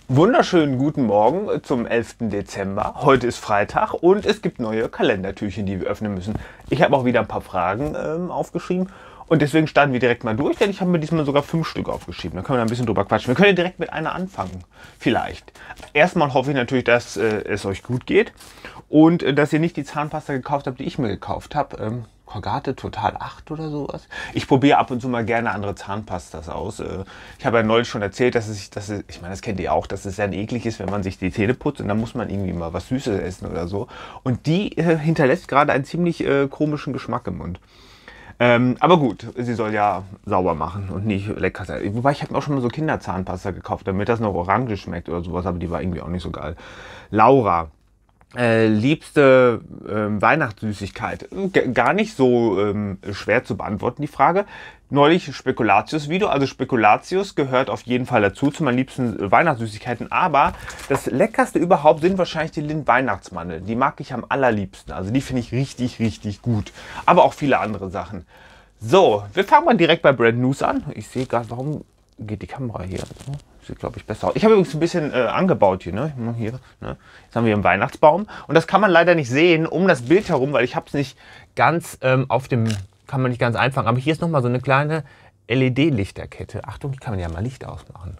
Wunderschönen guten Morgen zum 11. Dezember. Heute ist Freitag und es gibt neue Kalendertürchen, die wir öffnen müssen. Ich habe auch wieder ein paar Fragen aufgeschrieben und deswegen starten wir direkt mal durch, denn ich habe mir diesmal sogar 5 Stück aufgeschrieben. Da können wir ein bisschen drüber quatschen. Wir können ja direkt mit einer anfangen, vielleicht. Erstmal hoffe ich natürlich, dass es euch gut geht und dass ihr nicht die Zahnpasta gekauft habt, die ich mir gekauft habe. Colgate Total 8 oder sowas. Ich probiere ab und zu mal gerne andere Zahnpastas aus. Ich habe ja neulich schon erzählt, ich meine, das kennt ihr auch, dass es sehr eklig ist, wenn man sich die Zähne putzt und dann muss man irgendwie mal was Süßes essen oder so. Und die hinterlässt gerade einen ziemlich komischen Geschmack im Mund. Aber gut, sie soll ja sauber machen und nicht lecker sein. Wobei, ich habe mir auch schon mal so Kinderzahnpasta gekauft, damit das noch orange schmeckt oder sowas, aber die war irgendwie auch nicht so geil. Laura. Liebste Weihnachtssüßigkeit? Gar nicht so schwer zu beantworten, die Frage. Neulich Spekulatius-Video. Also Spekulatius gehört auf jeden Fall dazu, zu meinen liebsten Weihnachtssüßigkeiten. Aber das Leckerste überhaupt sind wahrscheinlich die Lind-Weihnachtsmandeln. Die mag ich am allerliebsten. Also die finde ich richtig, richtig gut. Aber auch viele andere Sachen. So, wir fangen mal direkt bei Brand News an. Ich sehe gerade, warum geht die Kamera hier? Sieht, glaube ich, besser aus. Ich habe übrigens ein bisschen angebaut hier, ne? Hier, ne? Jetzt haben wir einen Weihnachtsbaum. Und das kann man leider nicht sehen um das Bild herum, weil ich habe es nicht ganz kann man nicht ganz einfangen. Aber hier ist nochmal so eine kleine LED-Lichterkette. Achtung, hier kann man ja mal Licht ausmachen.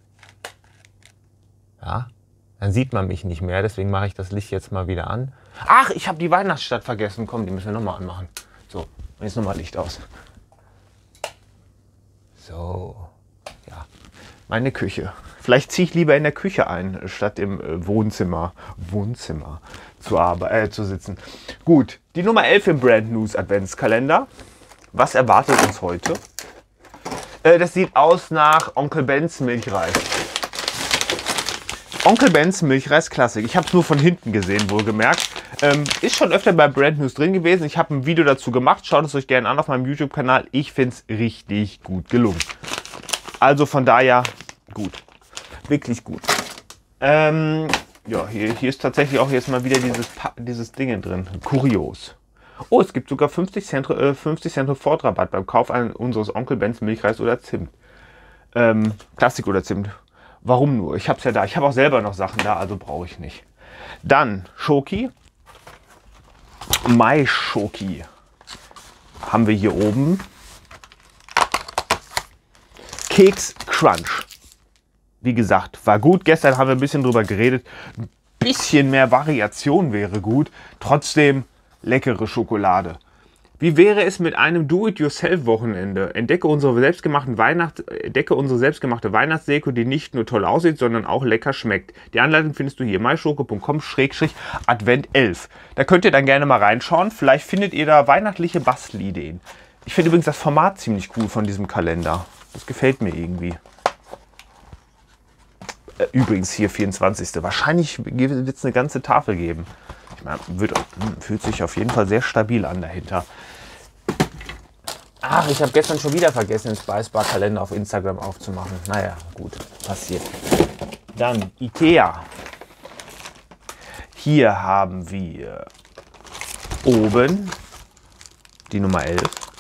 Ja, dann sieht man mich nicht mehr. Deswegen mache ich das Licht jetzt mal wieder an. Ach, ich habe die Weihnachtsstadt vergessen. Komm, die müssen wir nochmal anmachen. So, und jetzt nochmal Licht aus. So. Ja, meine Küche. Vielleicht ziehe ich lieber in der Küche ein, statt im Wohnzimmer zu sitzen. Gut, die Nummer 11 im Brand News Adventskalender. Was erwartet uns heute? Das sieht aus nach Onkel Bens Milchreis. Onkel Bens Milchreis Klassik. Ich habe es nur von hinten gesehen, wohlgemerkt. Ist schon öfter bei Brand News drin gewesen. Ich habe ein Video dazu gemacht. Schaut es euch gerne an auf meinem YouTube-Kanal. Ich finde es richtig gut gelungen. Also von daher gut. Wirklich gut. Ja, hier ist tatsächlich auch jetzt mal wieder dieses Ding drin. Kurios. Oh, es gibt sogar 50 Cent Sofortrabatt beim Kauf unseres Onkel Bens Milchreis oder Zimt. Klassik oder Zimt. Warum nur? Ich habe es ja da. Ich habe auch selber noch Sachen da, also brauche ich nicht. Dann Schoki. Mai-Schoki. Haben wir hier oben. Keks Crunch. Wie gesagt, war gut. Gestern haben wir ein bisschen drüber geredet. Ein bisschen mehr Variation wäre gut. Trotzdem leckere Schokolade. Wie wäre es mit einem Do-it-yourself-Wochenende? Entdecke unsere selbstgemachte Weihnachtsdeko, die nicht nur toll aussieht, sondern auch lecker schmeckt. Die Anleitung findest du hier myschoko.com/advent11. Da könnt ihr dann gerne mal reinschauen. Vielleicht findet ihr da weihnachtliche Bastelideen. Ich finde übrigens das Format ziemlich cool von diesem Kalender. Das gefällt mir irgendwie. Übrigens hier 24. Wahrscheinlich wird es eine ganze Tafel geben. Ich meine, fühlt sich auf jeden Fall sehr stabil an dahinter. Ach, ich habe gestern schon wieder vergessen, den Spicebar-Kalender auf Instagram aufzumachen. Naja, gut, passiert. Dann Ikea. Hier haben wir oben die Nummer 11.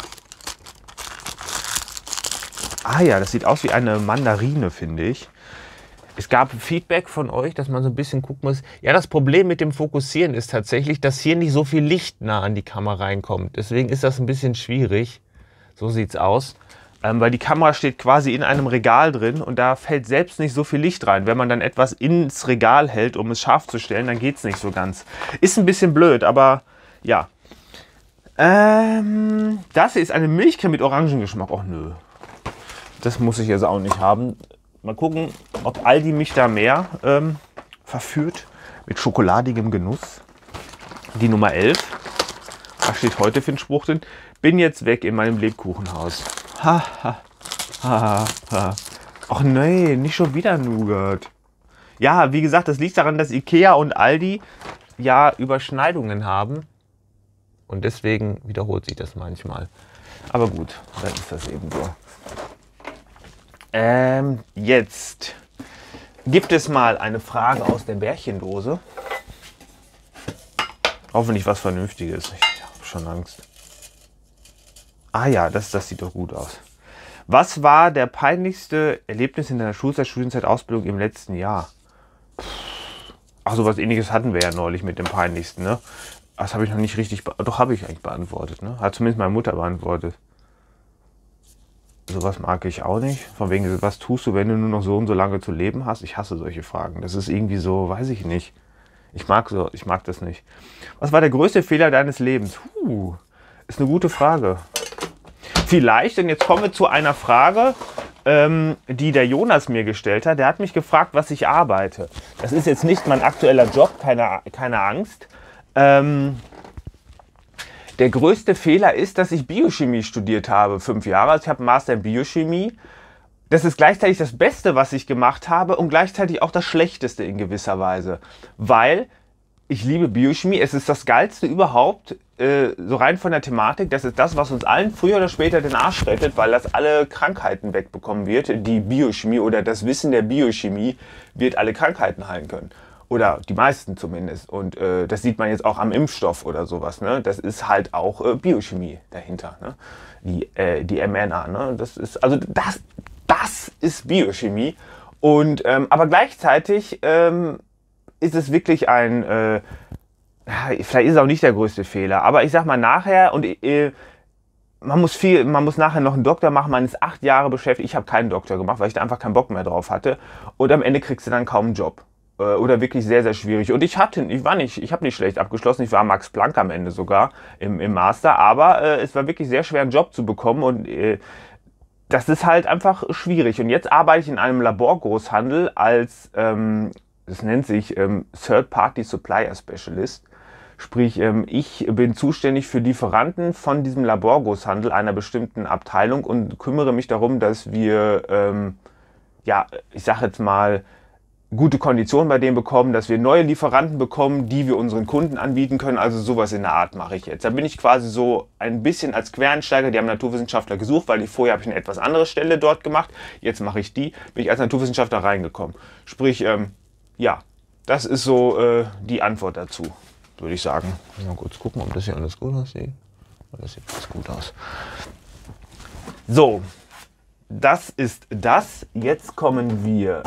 Ah ja, das sieht aus wie eine Mandarine, finde ich. Es gab Feedback von euch, dass man so ein bisschen gucken muss. Ja, das Problem mit dem Fokussieren ist tatsächlich, dass hier nicht so viel Licht nah an die Kamera reinkommt. Deswegen ist das ein bisschen schwierig. So sieht es aus. Weil die Kamera steht quasi in einem Regal drin und da fällt selbst nicht so viel Licht rein. Wenn man dann etwas ins Regal hält, um es scharf zu stellen, dann geht es nicht so ganz. Ist ein bisschen blöd, aber ja. Das hier ist eine Milchcreme mit Orangengeschmack. Och nö. Das muss ich jetzt auch nicht haben. Mal gucken, ob Aldi mich da mehr verführt mit schokoladigem Genuss. Die Nummer 11. Was steht heute für ein Spruch drin? Bin jetzt weg in meinem Lebkuchenhaus. Ha, ha, ha, ha. Ach nee, nicht schon wieder Nougat. Ja, wie gesagt, das liegt daran, dass Ikea und Aldi ja Überschneidungen haben. Und deswegen wiederholt sich das manchmal. Aber gut, dann ist das eben so. Jetzt gibt es mal eine Frage aus der Bärchendose. Hoffentlich was Vernünftiges. Ich habe schon Angst. Ah ja, das sieht doch gut aus. Was war der peinlichste Erlebnis in deiner Studienzeit, Ausbildung im letzten Jahr? Ach, so was Ähnliches hatten wir ja neulich mit dem Peinlichsten, ne? Das habe ich noch nicht richtig, doch habe ich eigentlich beantwortet, ne? Hat zumindest meine Mutter beantwortet. Sowas mag ich auch nicht. Von wegen, was tust du, wenn du nur noch so und so lange zu leben hast? Ich hasse solche Fragen. Das ist irgendwie so, weiß ich nicht. Ich mag das nicht. Was war der größte Fehler deines Lebens? Ist eine gute Frage. Vielleicht, und jetzt kommen wir zu einer Frage, die der Jonas mir gestellt hat. Der hat mich gefragt, was ich arbeite. Das ist jetzt nicht mein aktueller Job, keine Angst. Der größte Fehler ist, dass ich Biochemie studiert habe, 5 Jahre. Also ich habe einen Master in Biochemie. Das ist gleichzeitig das Beste, was ich gemacht habe und gleichzeitig auch das Schlechteste in gewisser Weise. Weil ich liebe Biochemie, es ist das Geilste überhaupt, so rein von der Thematik. Das ist das, was uns allen früher oder später den Arsch rettet, weil das alle Krankheiten wegbekommen wird. Die Biochemie oder das Wissen der Biochemie wird alle Krankheiten heilen können. Oder die meisten zumindest. Und das sieht man jetzt auch am Impfstoff oder sowas. Ne? Das ist halt auch Biochemie dahinter. Ne? Die mRNA. Ne? Das ist, also das ist Biochemie. Und, aber gleichzeitig ist es wirklich ein, vielleicht ist es auch nicht der größte Fehler, aber ich sag mal nachher, und man muss nachher noch einen Doktor machen, man ist 8 Jahre beschäftigt. Ich habe keinen Doktor gemacht, weil ich da einfach keinen Bock mehr drauf hatte. Und am Ende kriegst du dann kaum einen Job. Oder wirklich sehr, sehr schwierig. Und ich habe nicht schlecht abgeschlossen, ich war Max Planck am Ende sogar im Master, aber es war wirklich sehr schwer, einen Job zu bekommen und das ist halt einfach schwierig. Und jetzt arbeite ich in einem Laborgroßhandel als, das nennt sich Third-Party Supplier Specialist. Sprich, ich bin zuständig für Lieferanten von diesem Laborgroßhandel einer bestimmten Abteilung und kümmere mich darum, dass wir, ja, ich sage jetzt mal, gute Konditionen bei denen bekommen, dass wir neue Lieferanten bekommen, die wir unseren Kunden anbieten können. Also sowas in der Art mache ich jetzt. Da bin ich quasi so ein bisschen als Quereinsteiger, die haben Naturwissenschaftler gesucht, weil vorher habe ich eine etwas andere Stelle dort gemacht. Jetzt mache ich die, bin ich als Naturwissenschaftler reingekommen. Sprich, ja, das ist so die Antwort dazu, würde ich sagen. Mal kurz gucken, ob das hier alles gut aussieht. Das sieht alles gut aus. So, das ist das. Jetzt kommen wir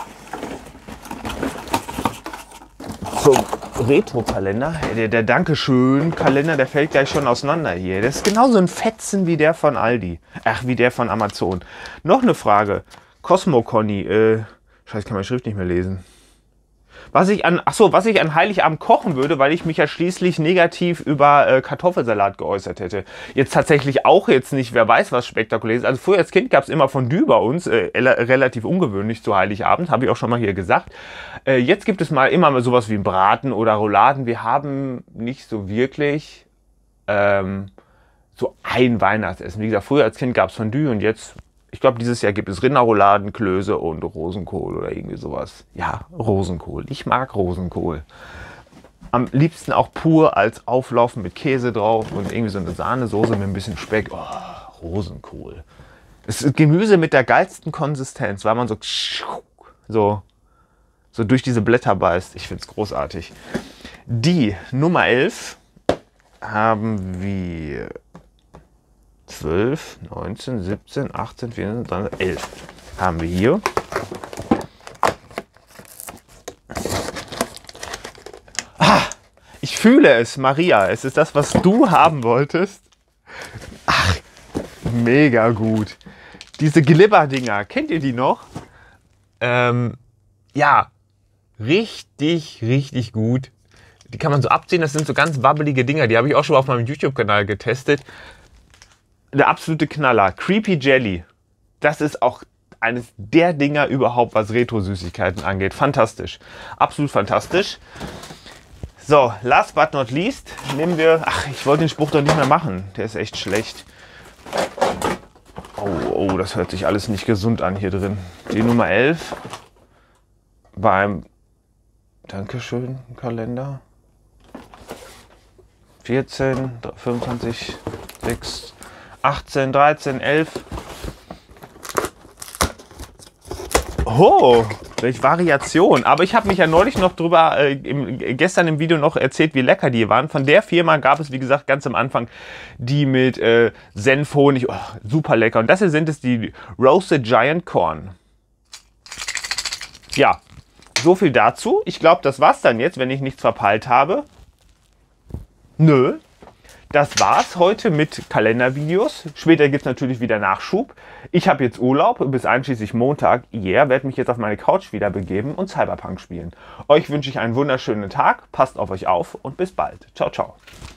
zum Retro-Kalender. Der Dankeschön-Kalender, der fällt gleich schon auseinander hier. Das ist genauso ein Fetzen wie der von Aldi. Ach, wie der von Amazon. Noch eine Frage. Cosmo Conny. Scheiße, ich kann meine Schrift nicht mehr lesen. Was ich an Heiligabend kochen würde, weil ich mich ja schließlich negativ über Kartoffelsalat geäußert hätte. Jetzt tatsächlich auch jetzt nicht, wer weiß was Spektakuläres. Also früher als Kind gab es immer Fondue bei uns, relativ ungewöhnlich zu Heiligabend, habe ich auch schon mal hier gesagt. Jetzt gibt es immer mal sowas wie ein Braten oder Rouladen. Wir haben nicht so wirklich so ein Weihnachtsessen. Wie gesagt, früher als Kind gab es Fondue und jetzt... Ich glaube, dieses Jahr gibt es Rinderrouladen, Klöße und Rosenkohl oder irgendwie sowas. Ja, Rosenkohl. Ich mag Rosenkohl. Am liebsten auch pur als Auflauf mit Käse drauf und irgendwie so eine Sahnesoße mit ein bisschen Speck. Oh, Rosenkohl. Es ist Gemüse mit der geilsten Konsistenz, weil man so durch diese Blätter beißt. Ich finde es großartig. Die Nummer 11 haben wir... 12, 19, 17, 18, 14, 13, 11 haben wir hier. Ich fühle es, Maria. Es ist das, was du haben wolltest. Ach, mega gut. Diese Glibber-Dinger, kennt ihr die noch? Ja, richtig, richtig gut. Die kann man so abziehen. Das sind so ganz wabbelige Dinger. Die habe ich auch schon mal auf meinem YouTube-Kanal getestet. Der absolute Knaller. Creepy Jelly. Das ist auch eines der Dinger überhaupt, was Retro-Süßigkeiten angeht. Fantastisch. Absolut fantastisch. So, last but not least nehmen wir... Ach, ich wollte den Spruch doch nicht mehr machen. Der ist echt schlecht. Oh, das hört sich alles nicht gesund an hier drin. Die Nummer 11 beim Dankeschön Kalender. 14, 25, 6... 18, 13, 11. Oh, welche Variation. Aber ich habe mich ja neulich noch drüber, gestern im Video noch erzählt, wie lecker die waren. Von der Firma gab es, wie gesagt, ganz am Anfang die mit Senfhonig. Oh, super lecker. Und das hier sind es die Roasted Giant Corn. Ja, so viel dazu. Ich glaube, das war's dann jetzt, wenn ich nichts verpeilt habe. Nö. Das war's heute mit Kalendervideos. Später gibt es natürlich wieder Nachschub. Ich habe jetzt Urlaub bis einschließlich Montag. Werde mich jetzt auf meine Couch wieder begeben und Cyberpunk spielen. Euch wünsche ich einen wunderschönen Tag. Passt auf euch auf und bis bald. Ciao, ciao.